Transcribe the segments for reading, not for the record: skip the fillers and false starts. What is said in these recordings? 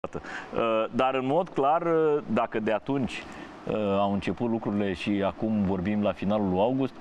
Dar în mod clar, dacă de atunci au început lucrurile și acum vorbim la finalul lui august,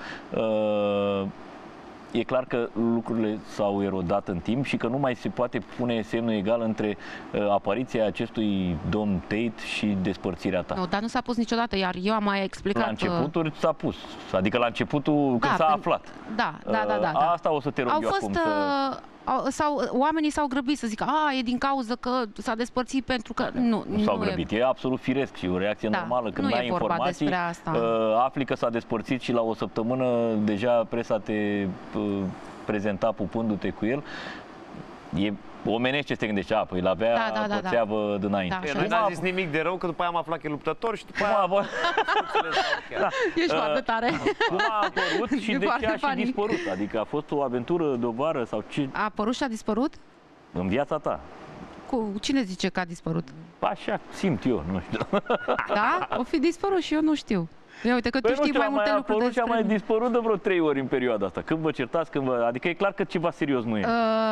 e clar că lucrurile s-au erodat în timp și că nu mai se poate pune semnul egal între apariția acestui domn Tate și despărțirea ta. Nu, dar nu s-a pus niciodată, iar eu am mai explicat... La începuturi s-a pus, adică la începutul când s-a aflat. Da. Asta o să te rog eu acum oamenii s-au grăbit să zică, e din cauză că s-a despărțit pentru că... Nu s-au grăbit, e absolut firesc și o reacție normală. Când ai informații, afli că s-a despărțit și la o săptămână deja presa te prezenta pupându-te cu el. E omenește să te gândești, păi l-avea pățeavă dinainte. Nu a zis nimic de rău, că după aia am aflat că e luptător și după aia... Ești foarte tare. Cum a apărut și de ce a și dispărut? Adică a fost o aventură de o vară sau ce? A apărut și a dispărut? În viața ta. Cu cine zice că a dispărut? Așa simt eu, nu știu. Da? O fi dispărut și eu nu știu. Ia uite că tu știi mai multe lucruri despre... Și a mai dispărut de vreo 3 ori în perioada asta. Când vă certați, adică e clar că ceva serios nu e.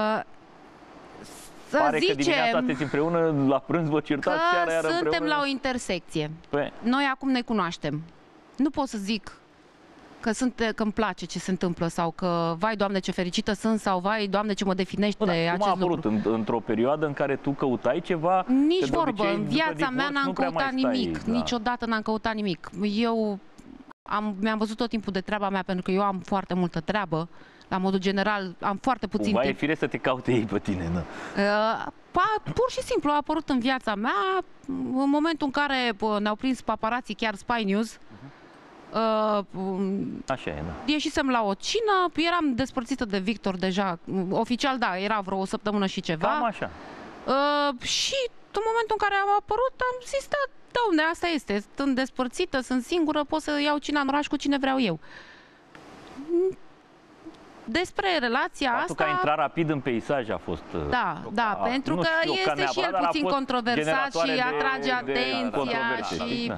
Pare că dimineața sunteți împreună, la prânz vă certați, seara iar împreună. Suntem la o intersecție. Noi acum ne cunoaștem. Nu pot să zic că îmi place ce se întâmplă sau că, vai, Doamne, ce fericită sunt sau, vai, Doamne, ce mă definește acest lucru. Cum a apărut? Într-o perioadă în care tu căutai ceva? Nici vorbă. În viața mea n-am căutat nimic. Niciodată n-am căutat nimic. Eu mi-am văzut tot timpul de treaba mea, pentru că eu am foarte multă treabă. La modul general, am foarte puțin timp. E firesc să te caute ei pe tine, nu? Pur și simplu a apărut în viața mea în momentul în care ne-au prins paparații, chiar Spy News. Așa e, da. Ieșisem la o cină, eram despărțită de Victor deja. Oficial, da, era vreo o săptămână și ceva. Cam așa. Și în momentul în care am apărut, am zis, da, Doamne, asta este. Sunt despărțită, sunt singură, pot să iau cina în oraș cu cine vreau eu. Despre relația asta... Că a intrat rapid în peisaj a fost... Da, pentru că este și el puțin controversat și atrage atenția și...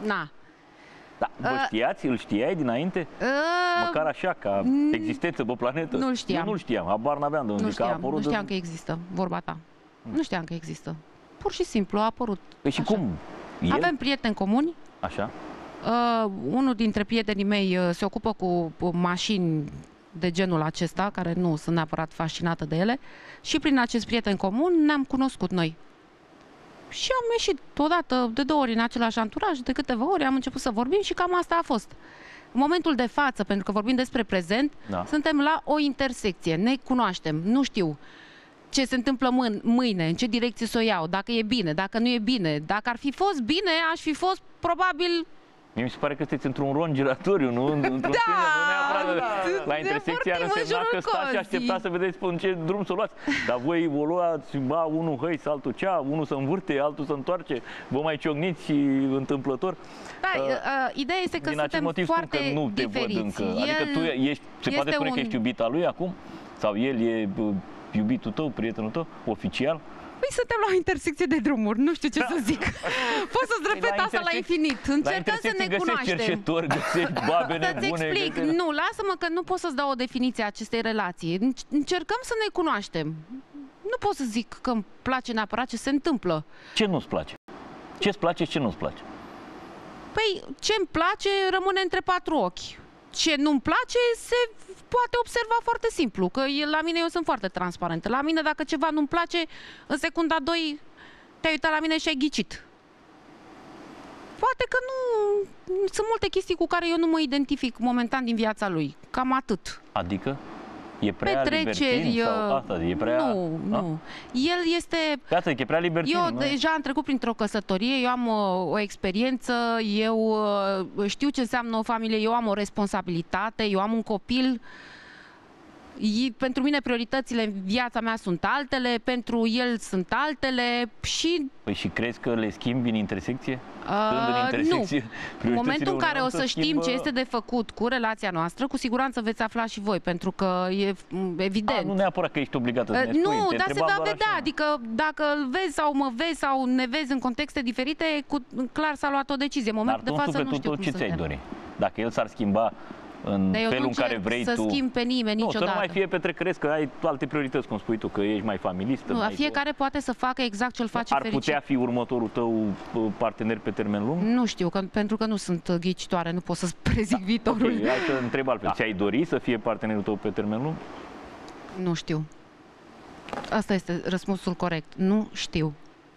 Da, vă știați? Îl știai dinainte? Măcar așa, ca existență pe planetă? Nu-l știam. Eu nu-l știam, habar n-aveam de unde. Nu știam că există, vorba ta. Nu știam că există. Pur și simplu a apărut. Păi și cum? Avem prieteni comuni. Așa. Unul dintre prietenii mei se ocupă cu mașini de genul acesta, care nu sunt neapărat fascinată de ele, și prin acest prieten comun ne-am cunoscut noi. Și am ieșit odată, de 2 ori în același anturaj, de câteva ori am început să vorbim și cam asta a fost. În momentul de față, pentru că vorbim despre prezent, suntem la o intersecție, ne cunoaștem, nu știu ce se întâmplă mâine, în ce direcție să o iau, dacă e bine, dacă nu e bine. Dacă ar fi fost bine, aș fi fost probabil... Mi se pare că sunteți într-un ron giratoriu, nu? Într-un la intersecție ar însemna că stați și așteptați să vedeți pe ce drum să o luați. Dar voi o luați, unul hăiți, altul cea, unul să învârte, altul să întoarce, vă mai ciocniți și întâmplător. Da, ideea este că suntem foarte că nu te diferiți. Văd încă. Adică tu ești, se poate spune că ești iubita lui acum? Sau el e iubitul tău, prietenul tău, oficial? Păi suntem la o intersecție de drumuri, nu știu ce să zic. Pot să-ți repet asta la infinit. Încercăm să ne cunoaștem. Cercetori, găsești babe nebune. Să-ți explic. Nu, lasă-mă că nu pot să-ți dau o definiție a acestei relații. Încercăm să ne cunoaștem. Nu pot să zic că îmi place neapărat ce se întâmplă. Ce nu-ți place? Ce-ți place și ce nu-ți place? Păi, ce-mi place rămâne între 4 ochi. Ce nu-mi place se poate observa foarte simplu, că la mine eu sunt foarte transparentă. La mine dacă ceva nu-mi place, în secunda 2 te-ai uitat la mine și ai ghicit. Poate că nu... Sunt multe chestii cu care eu nu mă identific momentan din viața lui. Cam atât. Adică? E prea libertin sau asta? E prea... Nu. El este... Asta e prea libertin. Eu deja am trecut printr-o căsătorie, eu am o experiență, eu știu ce înseamnă o familie, eu am o responsabilitate, eu am un copil. Pentru mine prioritățile în viața mea sunt altele, pentru el sunt altele și... Păi și crezi că le schimbi în intersecție? Nu. În momentul în care o să știm ce este de făcut cu relația noastră, cu siguranță veți afla și voi, pentru că e evident. Nu neapărat că ești obligată să ne spui. Nu, dar se va vedea. Adică dacă îl vezi sau mă vezi sau ne vezi în contexte diferite, clar s-a luat o decizie. În momentul de față nu știu cum ce ți-ai dori? Dacă el s-ar schimba în felul în care vrei să tu. schimbi pe nimeni niciodată. Să nu mai fie petrecăresc, că ai alte priorități, cum spui tu, că ești mai familistă. Nu, fiecare poate să facă exact ce-l face fericit. Ar putea fi următorul tău partener pe termen lung? Nu știu, pentru că nu sunt ghicitoare, nu pot să-ți prezic viitorul. Okay, hai să întreb altfel. Ți-ai dori să fie partenerul tău pe termen lung? Nu știu. Asta este răspunsul corect. Nu știu.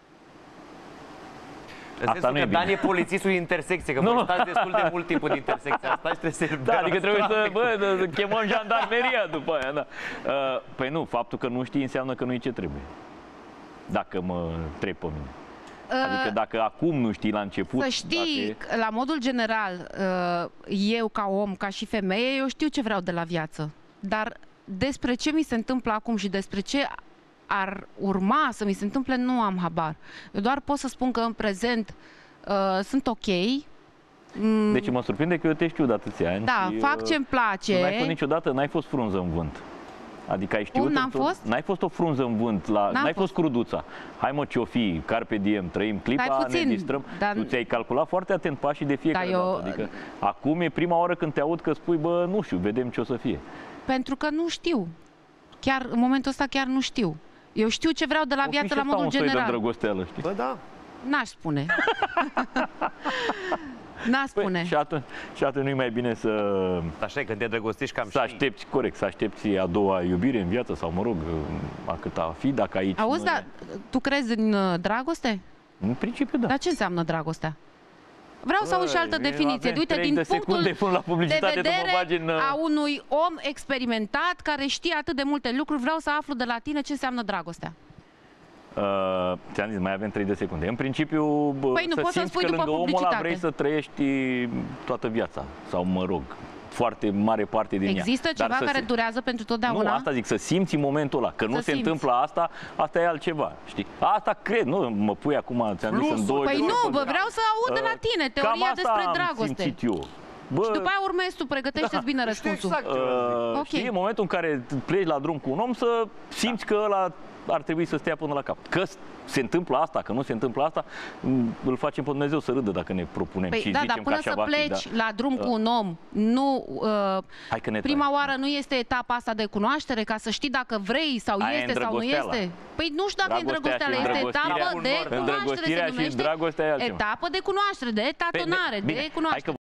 Asta nu e bine. Dan e polițistul intersecție, că voi stați destul de mult timp în intersecția asta și trebuie să... Da, adică trebuie să chemăm jandarmeria după aia, da. Păi nu, faptul că nu știi înseamnă că nu-i ce trebuie. Dacă mă întreb pe mine. Adică dacă acum nu știi la început... Să știi, la modul general, eu ca om, ca și femeie, eu știu ce vreau de la viață. Dar despre ce mi se întâmplă acum și despre ce ar urma să mi se întâmple, nu am habar. Eu doar pot să spun că în prezent sunt ok. Deci mă surprinde că eu te știu de atâția ani. Da, fac ce-mi place. N-ai fost niciodată, n-ai fost frunză în vânt. Adică ai știut... N-am fost? N-ai fost o frunză în vânt, n-ai fost cruduța. Hai mă, ce-o fi, carpe diem, trăim clipa, ne distrăm. Tu ți-ai calculat foarte atent pașii de fiecare dată. Adică acum e prima oară când te aud că spui, bă, nu știu, vedem ce o să fie. Pentru că nu știu. Chiar în momentul ăsta chiar nu știu. Eu știu ce vreau de la viață la modul general. O fi de îndrăgosteală, știi? Bă, da. N-aș spune. N-aș spune. Și atunci nu-i mai bine să... Așa e, când te îndrăgostești cam să aștepți, corect, să aștepți a doua iubire în viață sau, mă rog, a cât a fi, dacă aici... Auzi, dar tu crezi în dragoste? În principiu, da. Dar ce înseamnă dragostea? Vreau să aud și altă definiție. Uite, din punctul de vedere a unui om experimentat care știe atât de multe lucruri, vreau să aflu de la tine ce înseamnă dragostea. Ți-am zis, mai avem 3 de secunde. În principiu, păi nu, să simți că lângă omul ăla vrei să trăiești toată viața. Sau, mă rog, foarte mare parte din ea. Există ceva care durează pentru totdeauna? Nu, asta zic, să simți în momentul ăla. Că nu se întâmplă asta, asta e altceva. Știi? Asta cred, nu mă pui acum, ți-am zis în 2. Păi nu, vreau să aud de la tine teoria despre dragoste. Bă, și după aia urmezi tu, pregătește-ți bine răspunsul. Exact. Știi, în momentul în care pleci la drum cu un om, să simți că ăla ar trebui să stea până la cap. Că se întâmplă asta, că nu se întâmplă asta, îl facem pe Dumnezeu să râdă dacă ne propunem și da, zicem dar până că așa să va fi, pleci la drum cu un om, nu prima oară nu este etapa asta de cunoaștere, ca să știi dacă vrei sau este sau nu este? Păi nu știu dacă e îndrăgosteala, este etapă de cunoaștere, se numește etapă de cunoaștere, de tatonare, de cunoaștere.